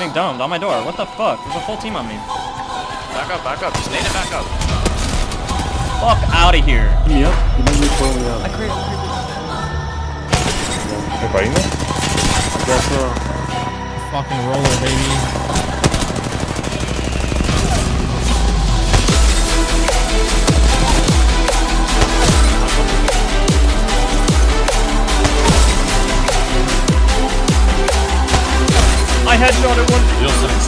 getting domed on my door. What the fuck? There's a full team on me. Back up. Just nade it back up. Fuck out of here. Give me up. You made me pull me up. I created. ¿Te That's Fucking roller, baby. I headshotted one. Real sense.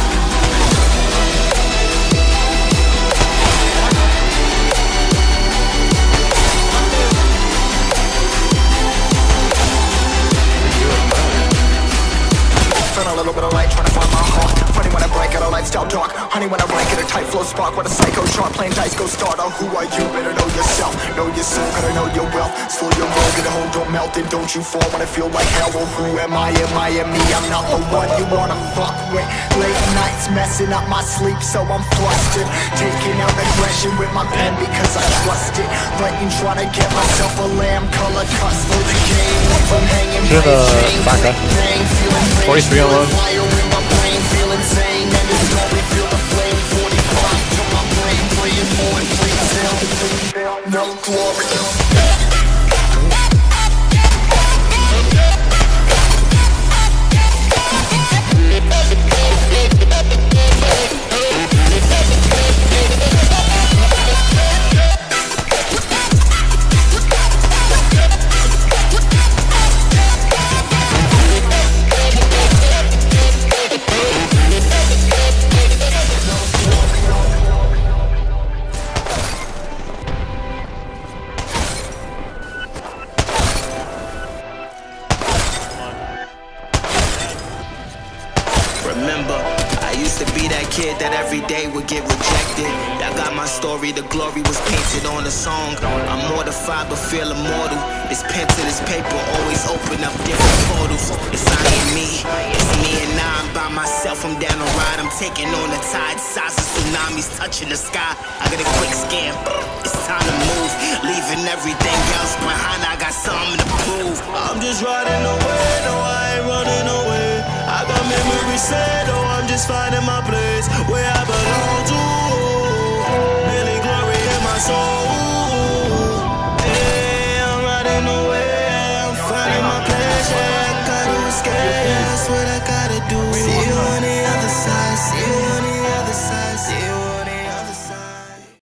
A little bit of light, trying to find my heart. Funny when I break out, a lifestyle dark. Honey when I rank it, a tight flow spark. What a psycho sharp, playing dice, go starter. Who are you? Better know yourself. Know your soul, gotta know your wealth. Slow your roll, get a hold, don't melt it. Don't you fall when I feel like hell. Well, who am I? Am I me? I'm not the one you wanna fuck with. Late nights messing up my sleep, so I'm flustered. Taking out aggression with my pen because I trust it. Writing, trying to get myself a lamb color cuts for the game. From hanging by a chain, bang, feeling 43 on low. fire in my brain, feel insane. And you slowly feel the flame. 45 to my brain, playing more and please no glory. Remember, I used to be that kid that every day would get rejected. I got my story, the glory was painted on the song. I'm mortified but feel immortal. This pen to this paper always open up different portals. It's I and me, it's me and I. I'm by myself, I'm down the ride. I'm taking on the tide, size of tsunamis touching the sky. I got a quick scan, it's time to move. Leaving everything else behind, I got something to prove. I'm just riding away, no I ain't running away. I got memories set, oh I'm just finding my place where I belong to.